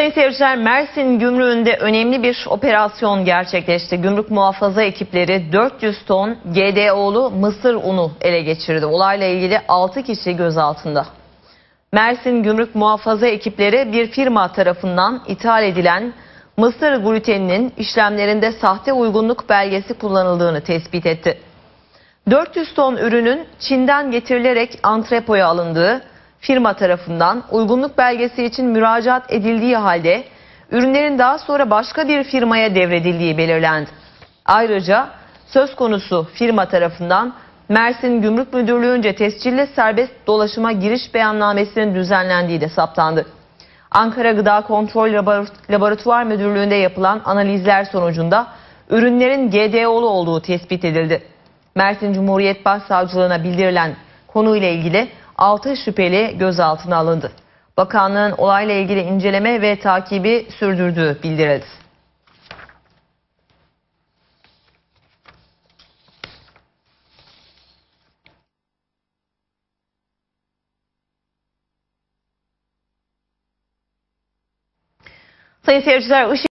Sayın seyirciler, Mersin Gümrüğü'nde önemli bir operasyon gerçekleşti. Gümrük muhafaza ekipleri 400 ton GDO'lu mısır unu ele geçirdi. Olayla ilgili 6 kişi gözaltında. Mersin Gümrük muhafaza ekipleri bir firma tarafından ithal edilen mısır gluteninin işlemlerinde sahte uygunluk belgesi kullanıldığını tespit etti. 400 ton ürünün Çin'den getirilerek antrepoya alındığı, firma tarafından uygunluk belgesi için müracaat edildiği halde ürünlerin daha sonra başka bir firmaya devredildiği belirlendi. Ayrıca söz konusu firma tarafından Mersin Gümrük Müdürlüğü'nce tescilli serbest dolaşıma giriş beyannamesinin düzenlendiği de saptandı. Ankara Gıda Kontrol Laboratuvar Müdürlüğü'nde yapılan analizler sonucunda ürünlerin GDO'lu olduğu tespit edildi. Mersin Cumhuriyet Başsavcılığına bildirilen konuyla ilgili 6 şüpheli gözaltına alındı. Bakanlığın olayla ilgili inceleme ve takibi sürdürdüğü bildirildi. Sayın seyirciler,